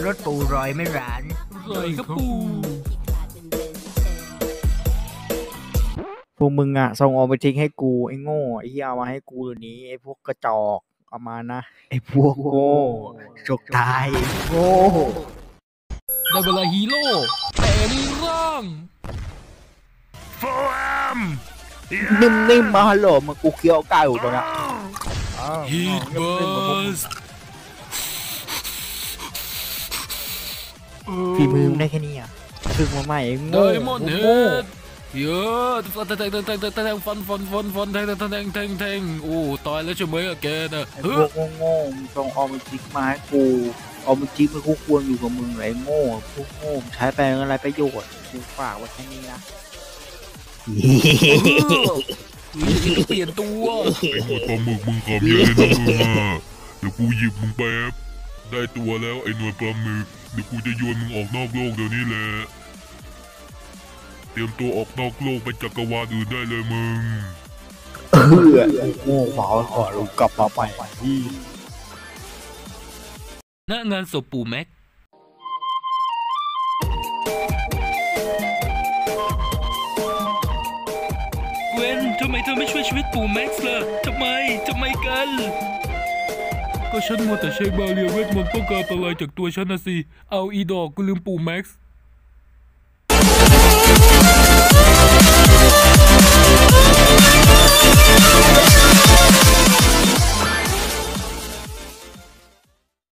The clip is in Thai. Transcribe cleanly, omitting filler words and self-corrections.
รถปูรอยไม่ร้านรอยครับปูพวกมึงอ่ะส่งออกไปทิ้งให้กูไอ้โง่ไอ้เหี้ยเอามาให้กูเดี๋ยวนี้ไอ้พวกกระจอกเอามานะไอ้พวกโง่จกตายโง่ได้เวลาฮีโร่แปลงร่างโฟมนิ่มๆมาฮัลโหลมึงกูเคี้ยวไก่อยู่ตรงนี้ฮีทบัสฝีมือมึงได้แค่นี้อ่ะฝึกมาใหม่ไอ้โง่ไดมอนด์เฮดเยอะแทงแทงโอ้ตายแล้วใช่ไหมอะแกน่ะไอ้พวกโง่มึงต้องเอามาจิกมาให้กูเอามาจิกมันคู่ควรอยู่กับมึงไอ้โง่พวกโง่ใช้ไปอะไรประโยชน์กูฝากไว้แค่นี้นะเปลี่ยนตัวไอ้หนวดปลาหมึกมึงขำเยอะเลยนะมึงอ่ะเดี๋ยวกูหยิบมึงแป๊บได้ตัวแล้วไอ้หนวดปลาหมึกเดี๋ยวกูจะโยนมึงออกนอกโลกเดี๋ยวนี้แหละเตรียมตัวออกนอกโลกไปจักรวาลอื่นได้เลยมึงโง่ฝาขอลงกลับมาไปที่ณงานศพปู่แม็กเวนทำไมเธอไม่ช่วยชีวิตปู่แม็กซ์ล่ะทำไมกันก็ฉันมัวแต่ใช้บาเรียเวทมนต์ป้องกันอันตรายจากตัวฉันนะสิเอาอีดอกกูลืมปู่แม็กซ์